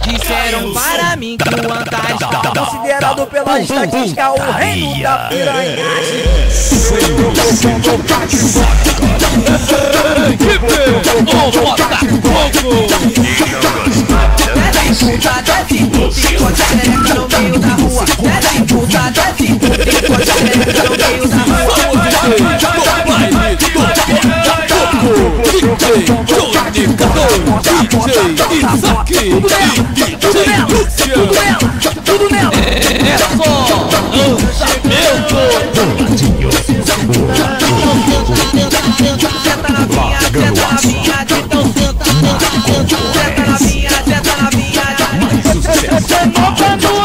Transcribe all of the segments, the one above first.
Disseram para mim que o Antares Tá considerado pela estatística o reino da piranhagem. Desce puta, desce, picote a xereca no meio da rua. Desce puta, desce, picote a xereca no meio da Tudo nela. É só lançamento. Senta na minha, de tão senta na minha, Você nova no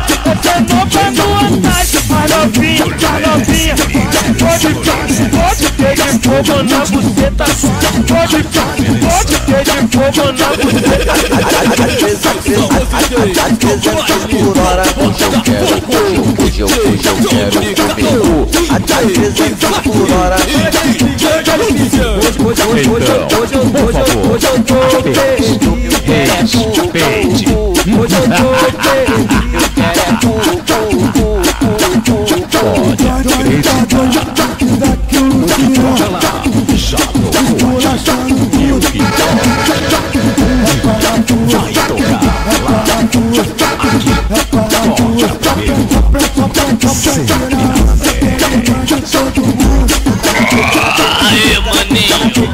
Antares. Mais novinha, pode ter de fogo na buceta. Pode ter de fogo na buceta. Às vezes por hora, hoje eu quero comer. Às vezes por hora. Hoje eu tô perdido. Respeite. Hoje eu tô perdido. Já tocou, eu que vai tocar lá. Aqui, toca primeiro. Aê, maninho.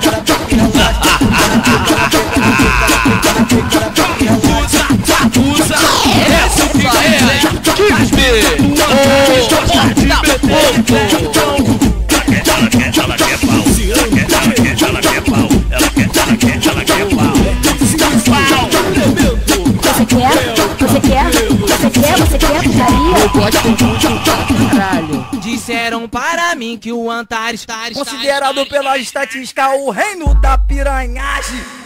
Usa, essa é Você quer putaria? Eu gosto muito pra caralho. Disseram para mim que o Antares Considerado pela estatística o reino da piranhagem.